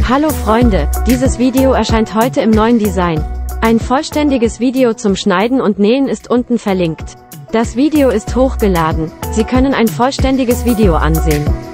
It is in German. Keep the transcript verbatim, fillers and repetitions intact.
Hallo Freunde, dieses Video erscheint heute im neuen Design. Ein vollständiges Video zum Schneiden und Nähen ist unten verlinkt. Das Video ist hochgeladen. Sie können ein vollständiges Video ansehen.